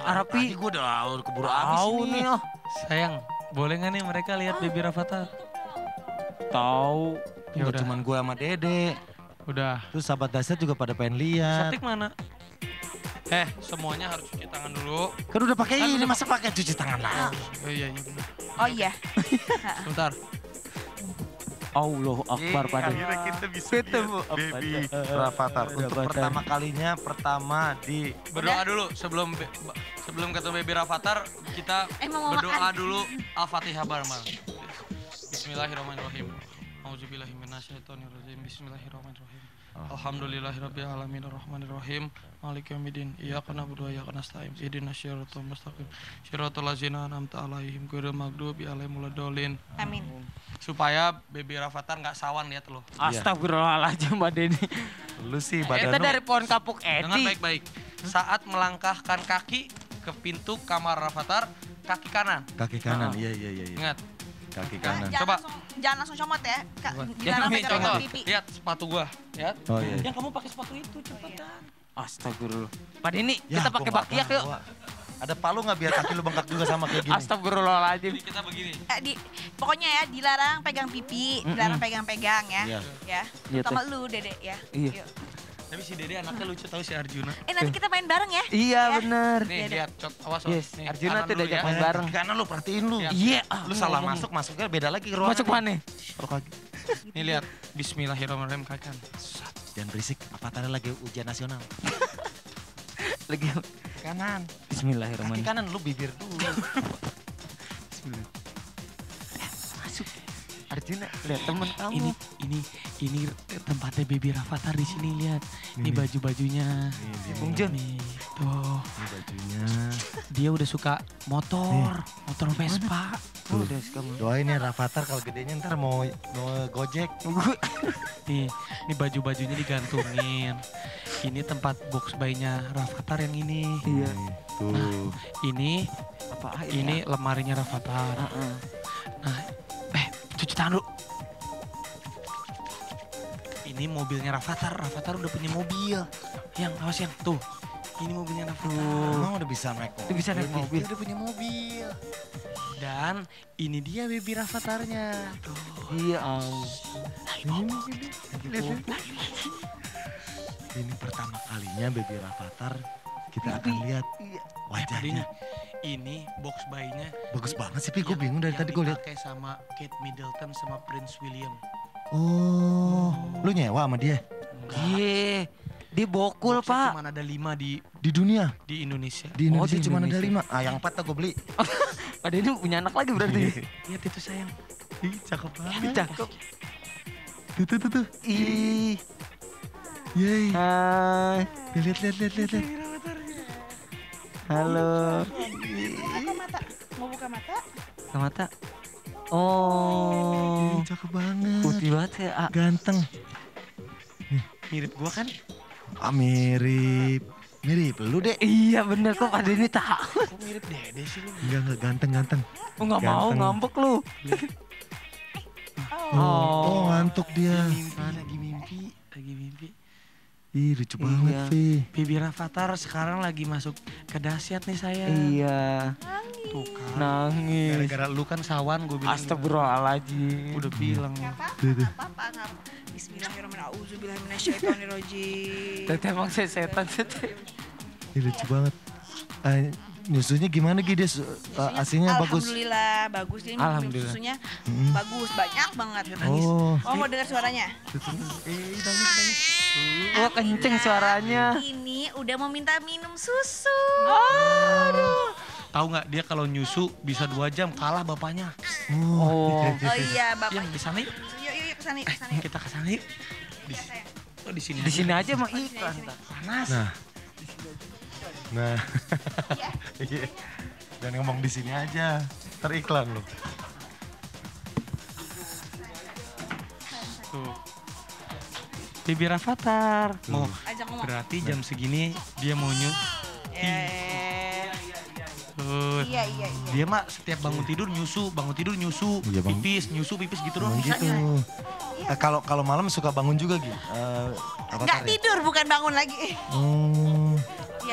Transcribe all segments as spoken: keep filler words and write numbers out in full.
Arapi. Tadi gue udah keburu habis Tahu nih. nih ah. Sayang, boleh nggak nih mereka lihat baby Rafathar? Tahu. Ya Nggak udah. cuman gue sama Dede. Udah. Terus sahabat Dasyat juga pada pengen lihat. Satik mana? Eh, semuanya harus cuci tangan dulu. Kan udah pakai Kan ini, udah masa pakai cuci tangan lagi? Oh iya, iya benar. Oh iya. Sebentar. Allah Akbar pada. Akhirnya kita bisa Ketemu lihat baby Avatar. Rafathar. Untuk Rafathar. pertama kalinya, pertama di... Berdoa dulu sebelum be- ba- sebelum ketemu baby Rafathar, kita Eh, mau berdoa makan. dulu Al-Fatihah bareng. Bismillahirrahmanirrahim. Auzubillahiminasyaitonirrajim. Bismillahirrahmanirrahim. Alhamdulillahirabbil alamin arrahmanirrahim maliki yaumiddin iyyaka na'budu wa iyyaka nasta'in ihdinas siratal mustaqim siratal ladzina an'amta 'alaihim ghairil maghdubi 'alaihim waladdallin. Amin. Supaya baby Rafathar nggak sawan lihat lo. Astagfirullahaladzim Mbak Deni. Lu sih Itu badan lu... dari pohon kapuk Dengar Eti. baik-baik. Saat melangkahkan kaki ke pintu kamar Rafathar, kaki kanan. Kaki kanan, Ah. iya iya iya. iya. Ingat. Kaki Jangan, kanan. jangan Coba. langsung jangan langsung comot ya. Kak, Coba. dilarang Nih, pegang contoh. pipi. Lihat sepatu gua, lihat. Oh iya. Yang kamu pakai sepatu itu cepetan. Astagfirullah. Pak Deni, Ya, kita gua pakai nggak bakyak yuk. tahu. Ada palu nggak biar kaki lu bengkak juga sama kayak gini? Astagfirullahaladzim. Jadi kita begini. Eh, di, pokoknya ya dilarang pegang pipi, dilarang pegang-pegang ya. Iya. Ya. Iya, Sama Teh. lu, Dede ya. Iya. Yuk. Tapi si Dede anaknya lucu tahu si Arjuna. Eh nanti kita main bareng ya. Iya bener. Nih, Iya, lihat, cot, awas. Yes, Nih, Arjuna kanan tuh dulu diajak ya. main bareng. Kaki kanan lu perhatiin lu. Iya. Iya. ah, Lu salah ngomong. masuk, masuknya beda lagi ke ruangan. Masuk mana? Taruh kaki. Nih lihat, Bismillahirrahmanirrahim kaki kanan. Jangan berisik, Avatar lagi ujian nasional. Lagi. Kanan. Kaki Bismillahirrahmanirrahim. kanan lu bibir dulu. Masuk. Arjuna, lihat temen kamu. Ini ini ini tempatnya baby Rafathar di sini lihat. Ini Ini. baju-bajunya. Bung Jun. Nih, tuh. Ini bajunya. Dia udah suka motor, motor Vespa. Oh, udah kamu. Doain ya Rafathar kalau gedenya ntar mau mau gojek. Nih, ini baju-bajunya digantungin. Ini tempat box bayinya Rafathar yang ini. Iya. Tuh. Ini Apa ini lemarinya Rafathar. Heeh. Nah, eh cuci tangan dulu. Ini mobilnya Rafathar. Rafathar udah punya mobil. Yang awas yang tuh. Ini mobilnya Rafathar. Emang udah bisa naik mobil? Dia bisa naik mobil. Dia udah punya mobil. Dan ini dia baby Rafatharnya. Tuh. Iya. ampun. Ini pertama kalinya baby Rafathar kita akan lihat Eh, wajahnya. tadinya ini box bayinya. Bagus banget sih, Pi. Gue yang- bingung dari yang tadi gue lihat. dipakai sama Kate Middleton sama Prince William. Oh, lu nyewa sama dia Iya. Dia bokul, Boxnya Pak. cuma ada lima di di dunia? di Indonesia. Di Oh, Indonesia di cuma ada Indonesia. lima. Ah, yang empat tuh gue beli. Pak Deni punya anak lagi berarti. Lihat itu sayang. Ih, cakep banget. Cakep. Tuh, tuh, tuh, tuh. Ih. Yeay. Hai. Lihat, lihat, lihat, lihat. lihat. Halo. Mata mata. Mau buka mata? Ke mata. Oh. Ih, cakep banget. Putih banget ya. Ah. Ganteng. Mirip gua kan? Ah, mirip. Mirip lu, Dek. Iya bener kok Pak Deni tahu. Kok mirip Dede sih lu? Enggak, enggak ganteng-ganteng. Oh nggak mau Ganteng. ngambek lu. Oh, Oh. oh, ngantuk dia. Mimpi, lagi mimpi, lagi mimpi. Ih, lucu Iya. banget, Vi. Baby Rafathar sekarang lagi masuk ke Dasyat nih saya. Iya. Tuh kan. Nangis. Gara-gara lu kan sawan gue bilang. Astagfirullahaladzim. Udah bilang. Nggak apa-apa, Tuh, tuh. nggak apa-apa. nggak apa-apa. Bismillahirrahmanirrahim. Auzubillahiminasyaitonirrajim. Teteh emang saya setan teteh. Ih, lucu banget. Eh, nyusunya gimana Gi? Dia su- eh, asinya bagus. Alhamdulillah bagus. Jadi minum Alhamdulillah. susunya Hmm. bagus, banyak banget. Oh, Oh mau dengar suaranya? tuh, tuh, tuh. Eh, nangis, nangis. Oh kenceng suaranya. Ini udah mau minta minum susu. Aduh. Tahu nggak dia kalau nyusu bisa dua jam kalah bapaknya. Oh. Oh iya Yang bapak. di sana yuk. Yuk yuk yuk kesana yuk kesana yuk. Kita ke sana yuk. Di, Iya, sayang. oh, di sini. Di sini aja mah Oh, di sini, iklan. di sini. Panas. Nah. Nah. Iya. Iya. Jangan ngomong di sini aja. Teriklan loh. Tuh. Baby Rafathar. Mau Ajak ngomong. berarti jam segini dia mau nyu. Eh, Tuh. iya iya iya. Dia mah setiap bangun tidur nyusu, bangun tidur nyusu, Iya, Bang. pipis, nyusu, pipis gitu doang. Emang gitu. Eh, Kalau kalau malam suka bangun juga Gi. Eh, apa Nggak tadi? tidur bukan bangun lagi. Hmm. Iya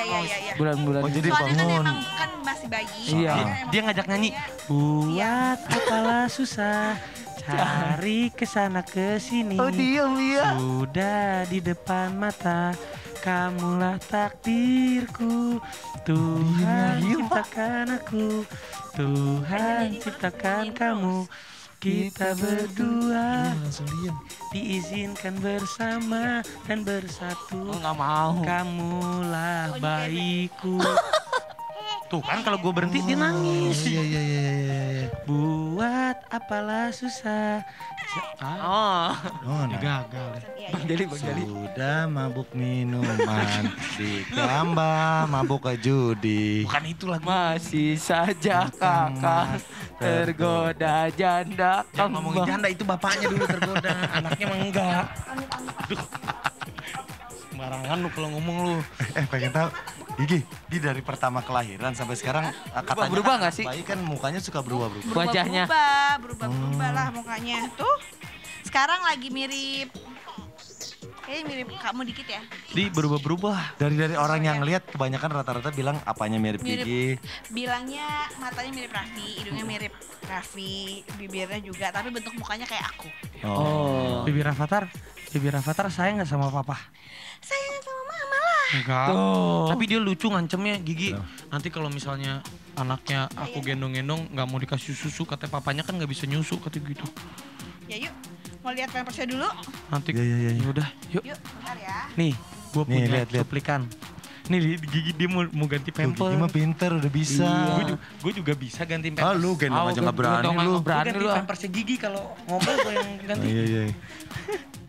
Iya, iya, iya, iya. Bulan-bulan. Oh, jadi Soalnya kan bangun. emang kan masih bayi. Iya. kan emang Dia ngajak nyanyi. Buat apalah susah, cari kesana kesini. Oh diam ya. Sudah di depan mata, kamulah takdirku. Tuhan Diam, Pak. ciptakan aku, Tuhan ciptakan kamu. Kita berdua Langsung diem. diizinkan bersama dan bersatu. Oh nggak mau. Kamulah bayiku. Tuh kan kalau gue berhenti dia Oh, nangis. iya, iya, iya, iya, iya. Buat apalah susah. Ah, Oh. Oh, dia nah. gagal ya. Iya, Bang iya. Jali, Bang Jali. Sudah mabuk minuman, ditambah mabuk ke judi. Bukan itu lagu. Masih saja kakak tergoda janda Jangan ngomongin kembang. janda, itu bapaknya dulu tergoda, anaknya mah enggak. Aduh. Sembarangan lu kalau ngomong lu. Eh pengen tahu, Gigi, di dari pertama kelahiran sampai sekarang eh, katanya berubah kan nggak sih? bayi kan mukanya suka berubah-berubah. Wajahnya. Berubah, berubah, berubah lah mukanya. Tuh, sekarang lagi mirip, kayaknya mirip kamu dikit ya. Di berubah-berubah. Dari dari orang yang lihat kebanyakan rata-rata bilang apanya mirip Mirip. Gigi. Bilangnya matanya mirip Raffi, hidungnya mirip Raffi, bibirnya juga, tapi bentuk mukanya kayak aku. Oh. Bibi Rafathar, Bibi Rafathar sayang nggak sama papa? Sayang sama mama lah. Enggak. Tuh. Tapi dia lucu ngancemnya Gigi. Nanti kalau misalnya anaknya aku gendong-gendong nggak mau dikasih susu, katanya papanya kan nggak bisa nyusu katanya gitu. Ya yuk, mau lihat pampersnya dulu? Nanti Iya, iya, iya. ya udah, yuk. Yuk, bentar ya. Nih, gua Nih, punya lihat, lihat. cuplikan. Nih di- Gigi dia mau, mau ganti Tuh, pamper. Gigi mah pinter udah bisa. Iya. Gue juga, gua juga bisa ganti pampers. Ah lu gendong Oh, aja nggak gendong berani aja lu. nggak berani. Gua ganti lu, ah. pampersnya Gigi kalau ngomong gue yang Oh, ganti. iya iya.